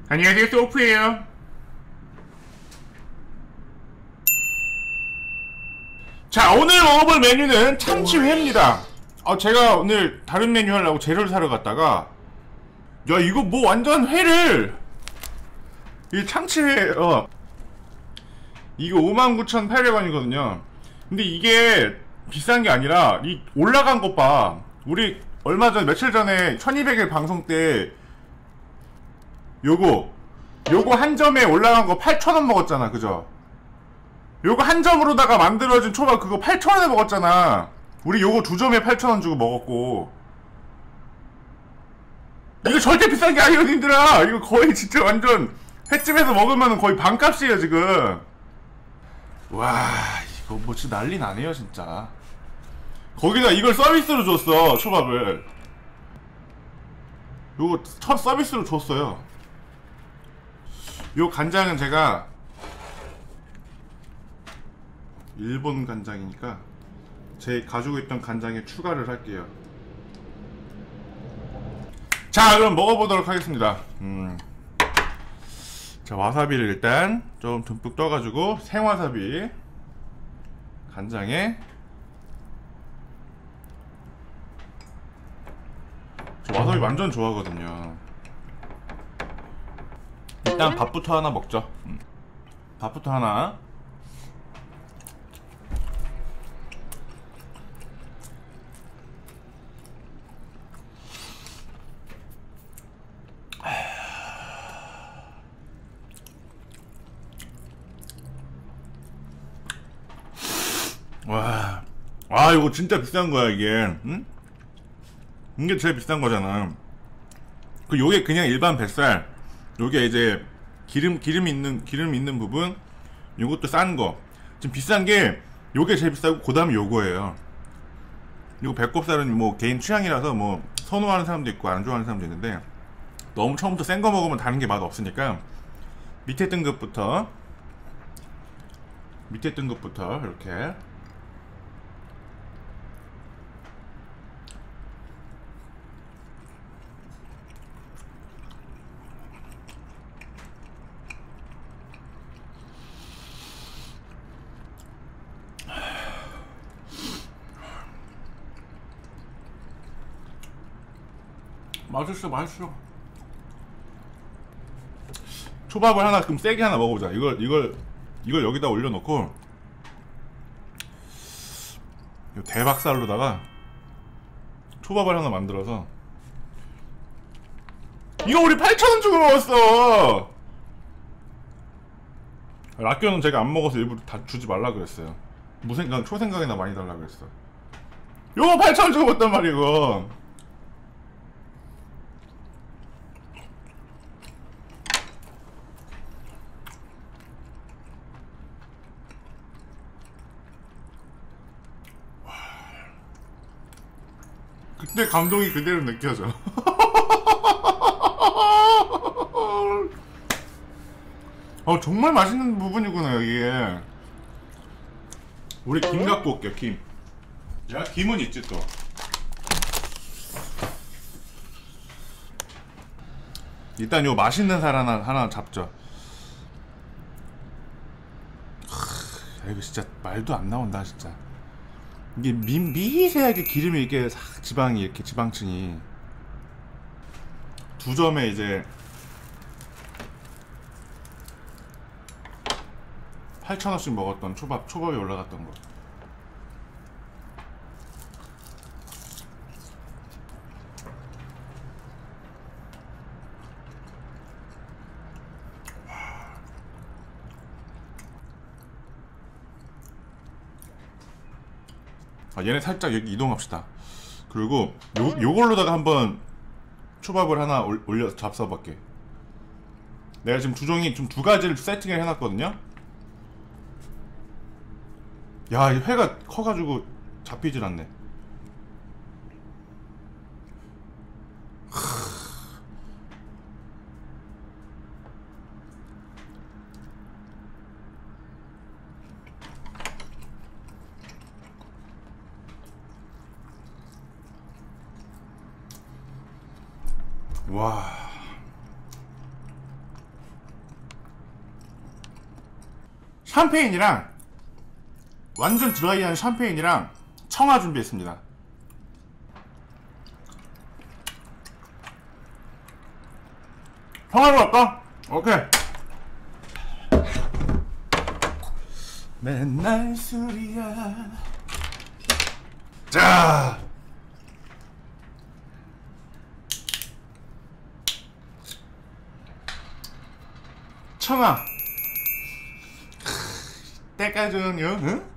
안녕하세요, 소프예요. 자, 오늘 먹어볼 메뉴는 참치회입니다. 제가 오늘 다른 메뉴 하려고 재료를 사러 갔다가 야, 이거 뭐 완전 회를 이 참치회 이거 59,800원이거든요 근데 이게 비싼 게 아니라 이 올라간 것 봐. 우리 얼마 전 며칠 전에 1200일 방송 때 요거 한 점에 올라간 거 8,000원 먹었잖아, 그죠? 요거 한 점으로다가 만들어진 초밥 그거 8,000원에 먹었잖아. 우리 요거 2점에 8,000원 주고 먹었고. 이거 절대 비싼 게 아니에요, 님들아. 이거 거의 진짜 완전 횟집에서 먹으면 거의 반값이에요, 지금. 와, 이거 뭐 진짜 난리 나네요, 진짜. 거기다 이걸 서비스로 줬어, 초밥을. 요거 첫 서비스로 줬어요. 요 간장은 제가 일본 간장이니까 제 가지고 있던 간장에 추가를 할게요. 자, 그럼 먹어보도록 하겠습니다. 자, 와사비를 일단 좀 듬뿍 떠가지고 생와사비 간장에. 저 와사비 완전 좋아하거든요. 일단 밥부터 하나 먹죠. 밥부터 하나. 와, 이거 진짜 비싼 거야, 이게. 응? 이게 제일 비싼 거잖아. 요게 그냥 일반 뱃살. 요게 이제 기름 있는 부분. 요것도 싼 거. 지금 비싼 게 요게 제일 비싸고, 그 다음에 요거예요. 이거 배꼽살은 뭐 개인 취향이라서 뭐 선호하는 사람도 있고 안 좋아하는 사람도 있는데, 너무 처음부터 센 거 먹으면 다른 게 맛 없으니까 밑에 등급부터 이렇게. 맛있어. 초밥을 하나 그럼 세게 하나 먹어보자. 이걸 여기다 올려놓고 대박살로다가 초밥을 하나 만들어서. 이거 우리 8,000원 주고 먹었어. 락교는 제가 안 먹어서 일부러 다 주지 말라 그랬어요. 무생각 초생각이나 많이 달라 그랬어. 요거 8,000원 주고 먹었단 말이고. 그때 감동이 그대로 느껴져. 정말 맛있는 부분이구나, 이게. 우리 김 갖고 올게요, 김. 야, 김은 있지 또. 일단 요 맛있는 살 하나 잡죠. 이거 진짜 말도 안 나온다, 진짜. 이게 미세하게 기름이 이렇게 싹 지방이 이렇게 지방층이 2점에 이제 8,000원씩 먹었던 초밥이 올라갔던 거. 얘네 살짝 여기 이동합시다. 그리고 요걸로다가 한번 초밥을 하나 올려 잡숴볼게. 내가 지금 좀 두 가지를 세팅을 해놨거든요. 야, 이 회가 커가지고 잡히질 않네. 와, 샴페인이랑 완전 드라이한 샴페인이랑 청아 준비했습니다. 청아로 갈까? 오케이. 맨날 술이야. 자, 청아. 때가 좋은요? 응?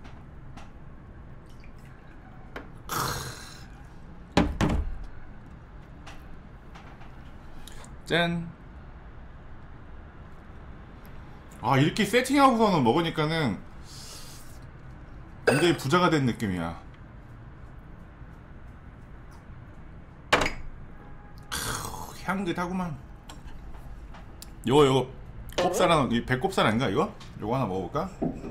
짠. 아, 이렇게 세팅하고서는 먹으니까는 굉장히 부자가 된 느낌이야. 향긋하구만. 요거 곱살 하나, 이 배꼽살 아닌가 이거? 요거 하나 먹어볼까?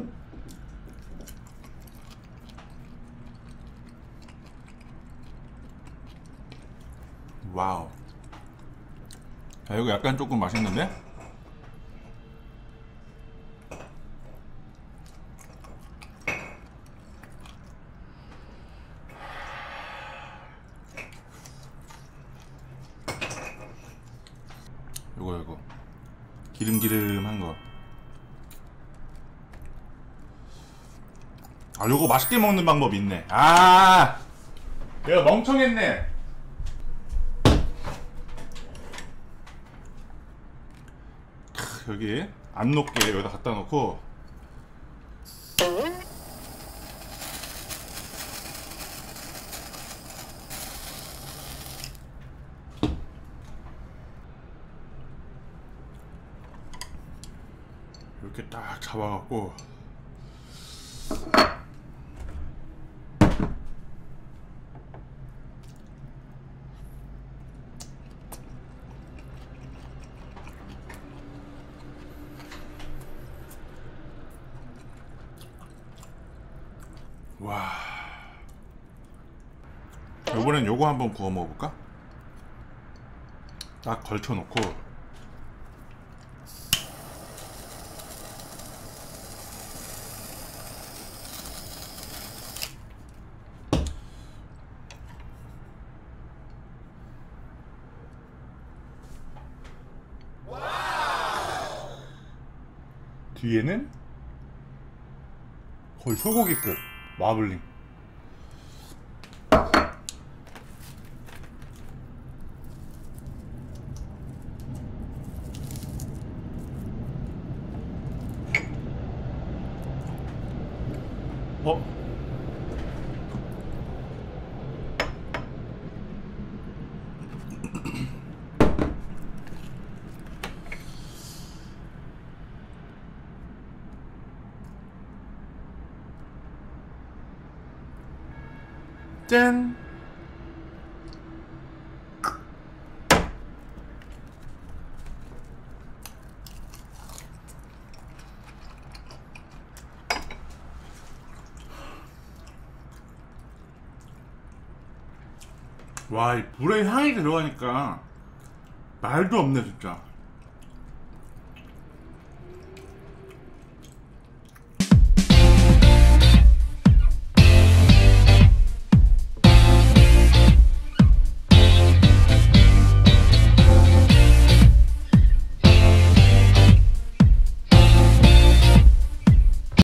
와우. 자, 이거 약간 조금 맛있는데? 요거 기름기름한 거. 아, 요거 맛있게 먹는 방법이 있네. 아, 내가 멍청했네. 여기 안 녹게 여기다 갖다 놓고 이렇게 딱 잡아갖고 와, 이번엔 요거 한번 구워 먹어볼까? 딱 걸쳐놓고 뒤에는 거의 소고기급 마블링. 짠! 와, 이 불의 향이 들어가니까 말도 없네 진짜.